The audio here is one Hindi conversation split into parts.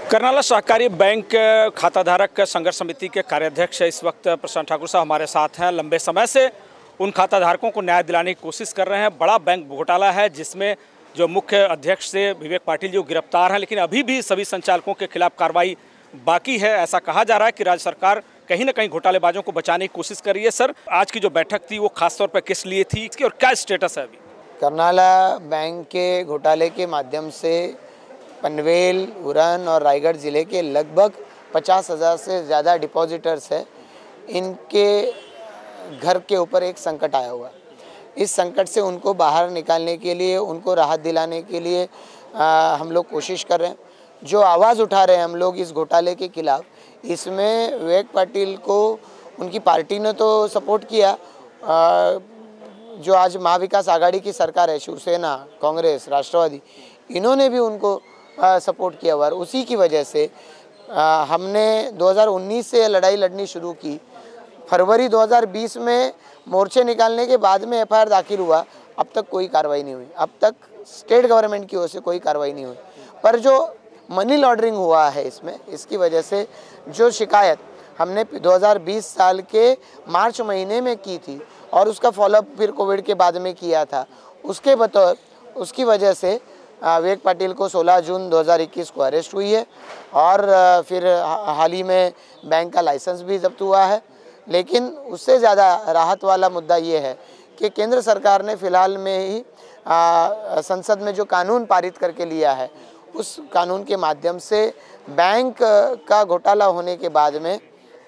कर्नाला सहकारी बैंक खाताधारक संघर्ष समिति के कार्याध्यक्ष इस वक्त प्रशांत ठाकुर साहब हमारे साथ हैं। लंबे समय से उन खाताधारकों को न्याय दिलाने की कोशिश कर रहे हैं। बड़ा बैंक घोटाला है जिसमें जो मुख्य अध्यक्ष से विवेक पाटिल जो गिरफ्तार हैं, लेकिन अभी भी सभी संचालकों के खिलाफ कार्रवाई बाकी है। ऐसा कहा जा रहा है कि राज्य सरकार कहीं ना कहीं घोटालेबाजों को बचाने की कोशिश कर रही है। सर, आज की जो बैठक थी वो खासतौर पर किस लिए थी इसकी और क्या स्टेटस है अभी? कर्नाला बैंक के घोटाले के माध्यम से पनवेल, उरण और रायगढ़ ज़िले के लगभग 50,000 से ज़्यादा डिपॉजिटर्स हैं। इनके घर के ऊपर एक संकट आया हुआ। इस संकट से उनको बाहर निकालने के लिए, उनको राहत दिलाने के लिए हम लोग कोशिश कर रहे हैं। जो आवाज़ उठा रहे हैं हम लोग इस घोटाले के खिलाफ, इसमें विवेक पाटिल को उनकी पार्टी ने तो सपोर्ट किया। जो आज महाविकास आघाड़ी की सरकार है, शिवसेना, कांग्रेस, राष्ट्रवादी, इन्होंने भी उनको सपोर्ट किया हुआ। उसी की वजह से हमने 2019 से लड़ाई लड़नी शुरू की। फरवरी 2020 में मोर्चे निकालने के बाद में एफआईआर दाखिल हुआ। अब तक कोई कार्रवाई नहीं हुई। अब तक स्टेट गवर्नमेंट की ओर से कोई कार्रवाई नहीं हुई। पर जो मनी लॉन्ड्रिंग हुआ है इसमें, इसकी वजह से जो शिकायत हमने 2020 साल के मार्च महीने में की थी और उसका फॉलोअप फिर कोविड के बाद में किया था, उसके बतौर उसकी वजह से विवेक पाटिल को 16 जून 2021 को अरेस्ट हुई है और फिर हाल ही में बैंक का लाइसेंस भी जब्त हुआ है। लेकिन उससे ज़्यादा राहत वाला मुद्दा ये है कि केंद्र सरकार ने फ़िलहाल में ही संसद में जो कानून पारित करके लिया है, उस कानून के माध्यम से बैंक का घोटाला होने के बाद में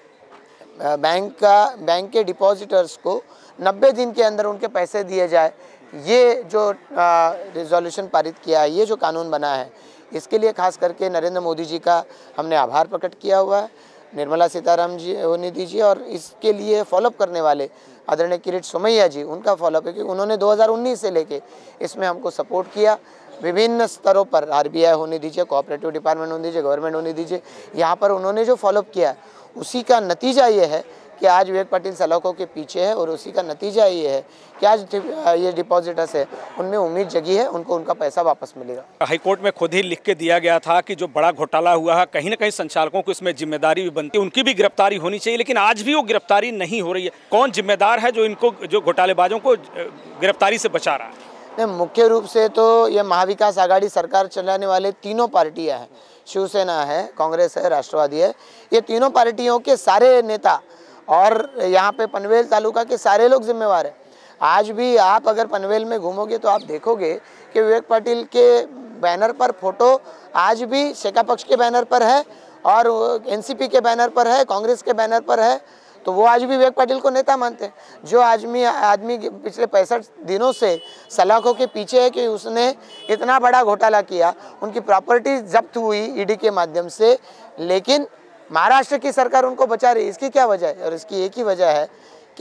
बैंक के डिपॉजिटर्स को 90 दिन के अंदर उनके पैसे दिए जाए। ये जो रिजोल्यूशन पारित किया है, ये जो कानून बना है, इसके लिए खास करके नरेंद्र मोदी जी का हमने आभार प्रकट किया हुआ है, निर्मला सीतारामन जी, निधि जी, और इसके लिए फॉलोअप करने वाले आदरणीय किरीट सोमैया जी, उनका फॉलोअप है कि उन्होंने 2019 से लेके इसमें हमको सपोर्ट किया। विभिन्न स्तरों पर, आरबीआई होने दीजिए, कोऑपरेटिव डिपार्टमेंट होने दीजिए, गवर्नमेंट होने दीजिए, यहाँ पर उन्होंने जो फॉलोअप किया उसी का नतीजा ये है कि आज विवेक पाटिल सलाखों के पीछे है। और उसी का नतीजा ये है कि आज ये डिपॉजिटर्स है, उनमें उम्मीद जगी है, उनको उनका पैसा वापस मिलेगा। हाईकोर्ट में खुद ही लिख के दिया गया था कि जो बड़ा घोटाला हुआ है, कहीं ना कहीं संचालकों को इसमें जिम्मेदारी भी बनती है, उनकी भी गिरफ्तारी होनी चाहिए, लेकिन आज भी वो गिरफ्तारी नहीं हो रही है। कौन जिम्मेदार है जो इनको, जो घोटालेबाजों को गिरफ्तारी से बचा रहा है? मुख्य रूप से तो ये महाविकास आघाड़ी सरकार चलाने वाले तीनों पार्टियां हैं, शिवसेना है, कांग्रेस है, राष्ट्रवादी है। ये तीनों पार्टियों के सारे नेता और यहाँ पे पनवेल तालुका के सारे लोग जिम्मेवार हैं। आज भी आप अगर पनवेल में घूमोगे तो आप देखोगे कि विवेक पाटिल के बैनर पर फोटो आज भी शेका पक्ष के बैनर पर है और एनसीपी के बैनर पर है, कांग्रेस के बैनर पर है। तो वो आज भी विवेक पाटिल को नेता मानते हैं। जो आदमी पिछले 65 दिनों से सलाखों के पीछे है कि उसने इतना बड़ा घोटाला किया, उनकी प्रॉपर्टी जब्त हुई ईडी के माध्यम से, लेकिन महाराष्ट्र की सरकार उनको बचा रही। इसकी क्या वजह है? और इसकी एक ही वजह है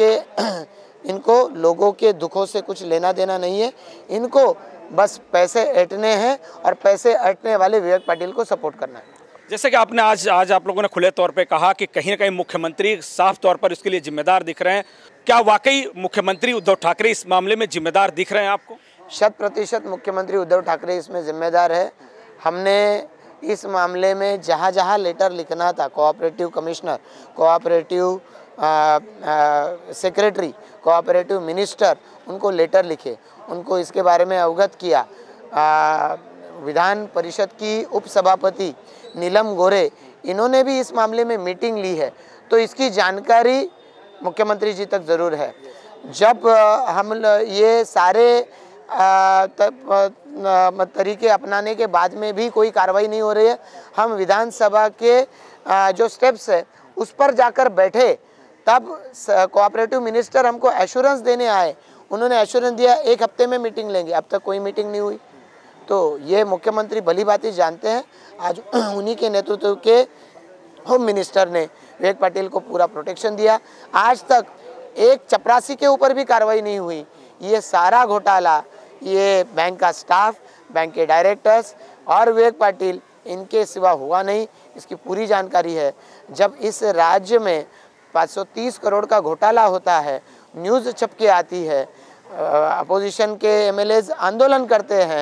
कि इनको लोगों के दुखों से कुछ लेना देना नहीं है। इनको बस पैसे ऐंठने हैं और पैसे ऐंठने वाले विवेक पाटिल को सपोर्ट करना है। जैसे कि आपने आज आप लोगों ने खुले तौर पे कहा कि कहीं ना कहीं मुख्यमंत्री साफ तौर पर इसके लिए जिम्मेदार दिख रहे हैं। क्या वाकई मुख्यमंत्री उद्धव ठाकरे इस मामले में जिम्मेदार दिख रहे हैं आपको? 100% मुख्यमंत्री उद्धव ठाकरे इसमें जिम्मेदार है। हमने इस मामले में जहाँ जहाँ लेटर लिखना था, cooperative commissioner, cooperative secretary, cooperative minister, उनको लेटर लिखे, उनको इसके बारे में अवगत किया। विधान परिषद की उपसभापति नीलम गोरे, इन्होंने भी इस मामले में मीटिंग ली है, तो इसकी जानकारी मुख्यमंत्री जी तक ज़रूर है। जब हम ये सारे तरीके अपनाने के बाद में भी कोई कार्रवाई नहीं हो रही है, हम विधानसभा के जो स्टेप्स है उस पर जाकर बैठे, तब कोऑपरेटिव मिनिस्टर हमको एश्योरेंस देने आए। उन्होंने एश्योरेंस दिया 1 हफ्ते में मीटिंग लेंगे, अब तक कोई मीटिंग नहीं हुई। तो ये मुख्यमंत्री भली भांति जानते हैं। आज उन्हीं के नेतृत्व के होम मिनिस्टर ने विवेक पाटिल को पूरा प्रोटेक्शन दिया। आज तक एक चपरासी के ऊपर भी कार्रवाई नहीं हुई। ये सारा घोटाला ये बैंक का स्टाफ, बैंक के डायरेक्टर्स और विवेक पाटिल, इनके सिवा हुआ नहीं। इसकी पूरी जानकारी है। जब इस राज्य में 530 करोड़ का घोटाला होता है, न्यूज़ छप के आती है, अपोजिशन के एमएलएज आंदोलन करते हैं,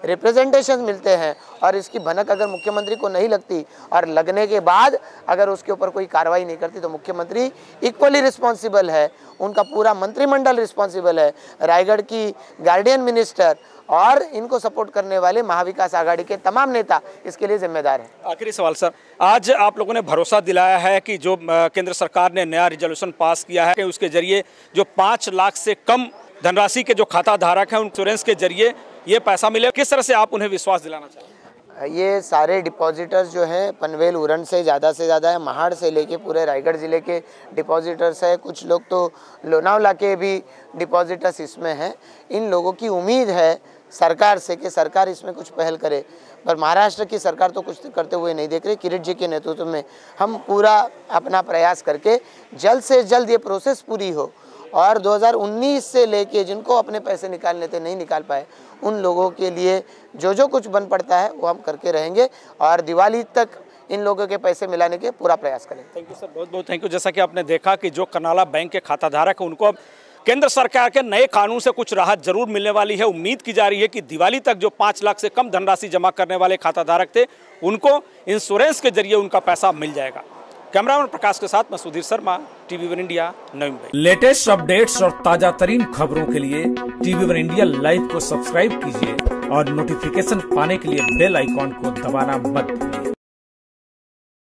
रिप्रेजेंटेशन मिलते हैं और इसकी भनक अगर मुख्यमंत्री को नहीं लगती और लगने के बाद अगर उसके ऊपर कोई कार्रवाई नहीं करती तो मुख्यमंत्री इक्वली रिस्पॉन्सिबल है, उनका पूरा मंत्रिमंडल रिस्पॉन्सिबल है, रायगढ़ की गार्डियन मिनिस्टर और इनको सपोर्ट करने वाले महाविकास आघाड़ी के तमाम नेता इसके लिए जिम्मेदार हैं। आखिरी सवाल सर, आज आप लोगों ने भरोसा दिलाया है कि जो केंद्र सरकार ने नया रिजोल्यूशन पास किया है कि उसके जरिए जो 5 लाख से कम धनराशि के जो खाता धारक हैं उन इंश्योरेंस के जरिए ये पैसा मिले, किस तरह से आप उन्हें विश्वास दिलाना चाहेंगे? ये सारे डिपॉजिटर्स जो हैं पनवेल उरण से ज़्यादा है, महाड़ से लेके पूरे रायगढ़ ज़िले के डिपॉजिटर्स है, कुछ लोग तो लोनावला के भी डिपॉजिटर्स इसमें हैं। इन लोगों की उम्मीद है सरकार से कि सरकार इसमें कुछ पहल करे, पर महाराष्ट्र की सरकार तो कुछ करते हुए नहीं देख रही। किरीट जी के नेतृत्व में हम पूरा अपना प्रयास करके जल्द से जल्द ये प्रोसेस पूरी हो और 2019 से लेके जिनको अपने पैसे निकालने थे नहीं निकाल पाए उन लोगों के लिए जो कुछ बन पड़ता है वो हम करके रहेंगे और दिवाली तक इन लोगों के पैसे मिलाने के पूरा प्रयास करेंगे। थैंक यू सर, बहुत बहुत थैंक यू। जैसा कि आपने देखा कि जो कर्नाला बैंक के खाता धारक है उनको अब केंद्र सरकार के नए कानून से कुछ राहत जरूर मिलने वाली है। उम्मीद की जा रही है कि दिवाली तक जो 5 लाख से कम धनराशि जमा करने वाले खाता धारक थे उनको इंश्योरेंस के जरिए उनका पैसा मिल जाएगा। कैमरामैन प्रकाश के साथ मैं सुधीर शर्मा, TV1 इंडिया, नई मुंबई। लेटेस्ट अपडेट्स और ताजा तरीन खबरों के लिए TV1 इंडिया लाइव को सब्सक्राइब कीजिए और नोटिफिकेशन पाने के लिए बेल आइकॉन को दबाना मत भूलिए।